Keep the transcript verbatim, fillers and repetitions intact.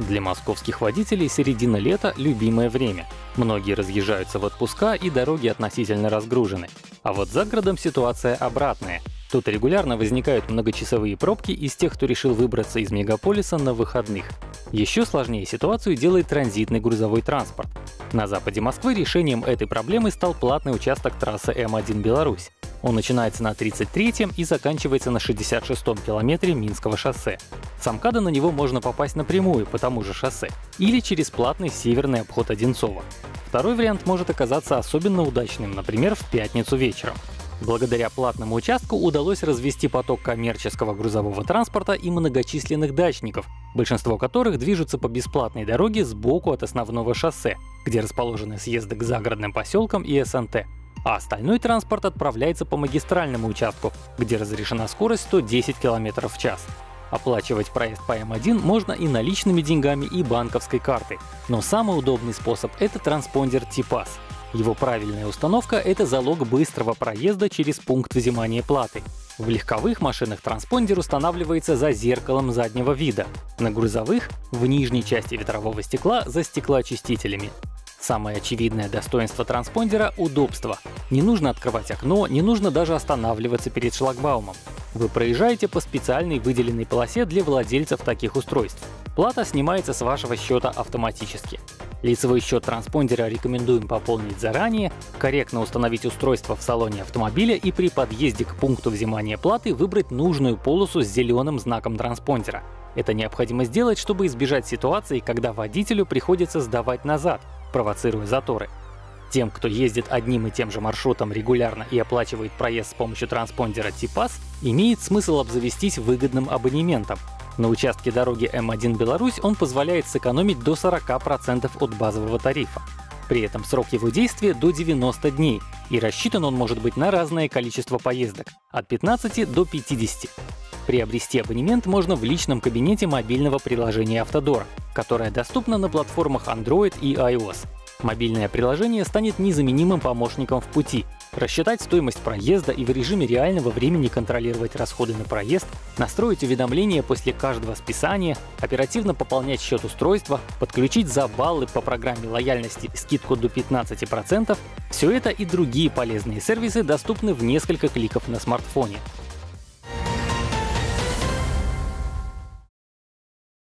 Для московских водителей середина лета — любимое время. Многие разъезжаются в отпуска, и дороги относительно разгружены. А вот за городом ситуация обратная. Тут регулярно возникают многочасовые пробки из тех, кто решил выбраться из мегаполиса на выходных. Еще сложнее ситуацию делает транзитный грузовой транспорт. На западе Москвы решением этой проблемы стал платный участок трассы Эм один Беларусь. Он начинается на тридцать третьем и заканчивается на шестьдесят шестом километре Минского шоссе. С МКАДа на него можно попасть напрямую по тому же шоссе или через платный северный обход Одинцова. Второй вариант может оказаться особенно удачным, например, в пятницу вечером. Благодаря платному участку удалось развести поток коммерческого грузового транспорта и многочисленных дачников, большинство которых движутся по бесплатной дороге сбоку от основного шоссе, где расположены съезды к загородным поселкам и Эс Эн Тэ. А остальной транспорт отправляется по магистральному участку, где разрешена скорость сто десять километров в час. Оплачивать проезд по Эм один можно и наличными деньгами, и банковской картой. Но самый удобный способ — это транспондер Ти-Пас. Его правильная установка — это залог быстрого проезда через пункт взимания платы. В легковых машинах транспондер устанавливается за зеркалом заднего вида, на грузовых — в нижней части ветрового стекла за стеклоочистителями. Самое очевидное достоинство транспондера — удобство. Не нужно открывать окно, не нужно даже останавливаться перед шлагбаумом. Вы проезжаете по специальной выделенной полосе для владельцев таких устройств. Плата снимается с вашего счета автоматически. Лицевой счет транспондера рекомендуем пополнить заранее, корректно установить устройство в салоне автомобиля и при подъезде к пункту взимания платы выбрать нужную полосу с зеленым знаком транспондера. Это необходимо сделать, чтобы избежать ситуации, когда водителю приходится сдавать назад, провоцируя заторы. Тем, кто ездит одним и тем же маршрутом регулярно и оплачивает проезд с помощью транспондера Ти-Пас, имеет смысл обзавестись выгодным абонементом. На участке дороги Эм один Беларусь он позволяет сэкономить до сорока процентов от базового тарифа. При этом срок его действия до девяноста дней, и рассчитан он может быть на разное количество поездок — от пятнадцати до пятидесяти. Приобрести абонемент можно в личном кабинете мобильного приложения Автодора, которое доступно на платформах Андроид и ай О Эс. Мобильное приложение станет незаменимым помощником в пути. Рассчитать стоимость проезда и в режиме реального времени контролировать расходы на проезд, настроить уведомления после каждого списания, оперативно пополнять счет устройства, подключить за баллы по программе лояльности скидку до пятнадцати процентов — все это и другие полезные сервисы доступны в несколько кликов на смартфоне.